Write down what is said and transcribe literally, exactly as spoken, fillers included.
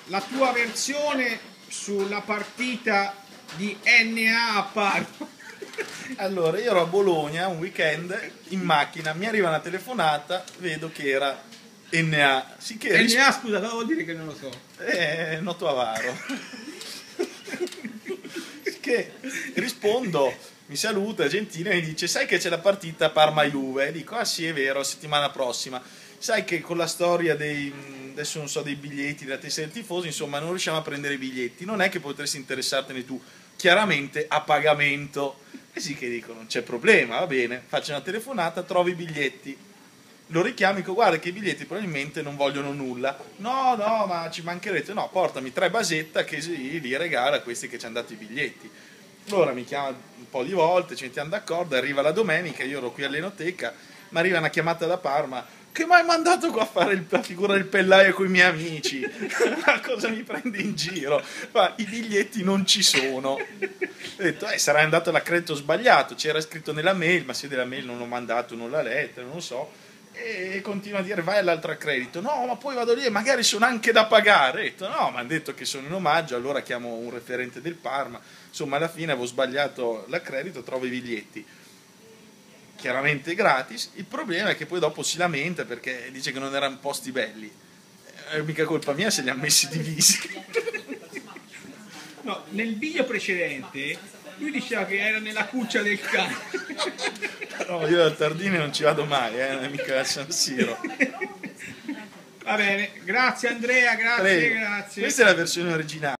la tua versione sulla partita di N A a Parma. Allora, io ero a Bologna un weekend in macchina, mi arriva una telefonata, vedo che era N A. Sì che N A, scusa, cosa vuol dire che non lo so? Eh, noto avaro. Che rispondo, mi saluta, gentile, e mi dice: sai che c'è la partita Parma-Juve? E dico: ah sì, è vero, settimana prossima. Sai che con la storia dei, adesso non so, dei biglietti, della testa del tifoso, insomma, non riusciamo a prendere i biglietti. Non è che potresti interessartene tu, chiaramente a pagamento. E sì che dico: non c'è problema, va bene, faccio una telefonata, trovo i biglietti. Lo richiamo e dico: guarda che i biglietti probabilmente non vogliono nulla. No, no, ma ci mancherete. No, portami tre basetta che sì, li regala a questi che ci hanno dato i biglietti. Allora mi chiama un po' di volte, ci mettiamo d'accordo, arriva la domenica, io ero qui all'Enoteca, mi arriva una chiamata da Parma: che mi hai mandato qua a fare il, la figura del pellaio con i miei amici? Ma cosa mi prendi in giro? Ma i biglietti non ci sono. Ho detto: eh, sarà andato all'accredito sbagliato, c'era scritto nella mail, ma se della mail non ho mandato, non la lettera, non so. E continua a dire: vai all'altro accredito. No, ma poi vado lì e magari sono anche da pagare. Ho detto: no, mi hanno detto che sono in omaggio, allora chiamo un referente del Parma. Insomma, alla fine avevo sbagliato l'accredito, trovo i biglietti chiaramente gratis. Il problema è che poi dopo si lamenta perché dice che non erano posti belli. È mica colpa mia se li hanno messi divisi. No, nel video precedente lui diceva che era nella cuccia del cane. No, io al Tardini non ci vado mai, eh, non è mica a San Siro. Va bene, grazie Andrea, grazie, Prego. grazie. Questa è la versione originale.